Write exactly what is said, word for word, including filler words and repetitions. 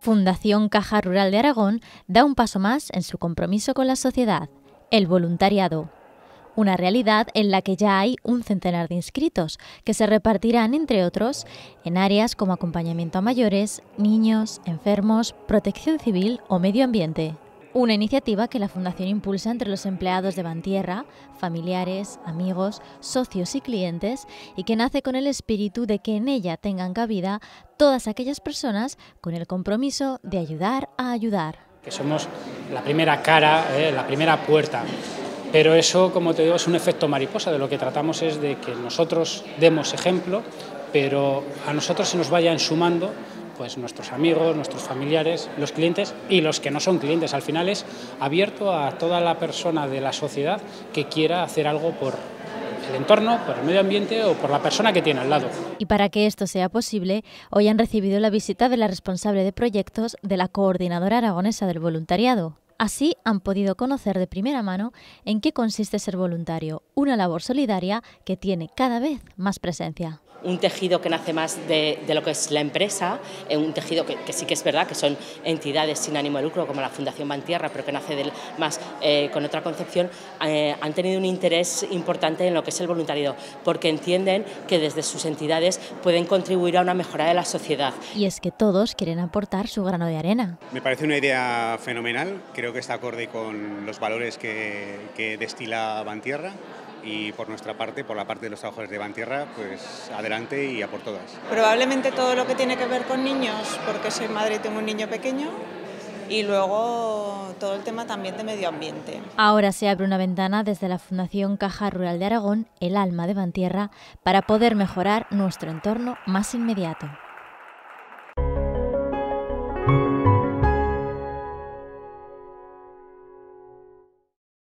Fundación Caja Rural de Aragón da un paso más en su compromiso con la sociedad, el voluntariado. Una realidad en la que ya hay un centenar de inscritos, que se repartirán, entre otros, en áreas como acompañamiento a mayores, niños, enfermos, protección civil o medio ambiente. Una iniciativa que la Fundación impulsa entre los empleados de Bantierra, familiares, amigos, socios y clientes, y que nace con el espíritu de que en ella tengan cabida todas aquellas personas con el compromiso de ayudar a ayudar. Que somos la primera cara, eh, la primera puerta, pero eso, como te digo, es un efecto mariposa. De lo que tratamos es de que nosotros demos ejemplo, pero a nosotros se nos vayan sumando pues nuestros amigos, nuestros familiares, los clientes y los que no son clientes. Al final es abierto a toda la persona de la sociedad que quiera hacer algo por el entorno, por el medio ambiente o por la persona que tiene al lado. Y para que esto sea posible, hoy han recibido la visita de la responsable de proyectos de la Coordinadora Aragonesa del Voluntariado. Así han podido conocer de primera mano en qué consiste ser voluntario, una labor solidaria que tiene cada vez más presencia. Un tejido que nace más de, de lo que es la empresa, un tejido que, que sí que es verdad que son entidades sin ánimo de lucro como la Fundación Bantierra, pero que nace del, más eh, con otra concepción, eh, han tenido un interés importante en lo que es el voluntariado, porque entienden que desde sus entidades pueden contribuir a una mejora de la sociedad. Y es que todos quieren aportar su grano de arena. Me parece una idea fenomenal, creo que está acorde con los valores que, que destila Bantierra. Y por nuestra parte, por la parte de los trabajadores de Bantierra, pues adelante y a por todas. Probablemente todo lo que tiene que ver con niños, porque soy madre y tengo un niño pequeño, y luego todo el tema también de medio ambiente. Ahora se abre una ventana desde la Fundación Caja Rural de Aragón, el alma de Bantierra, para poder mejorar nuestro entorno más inmediato.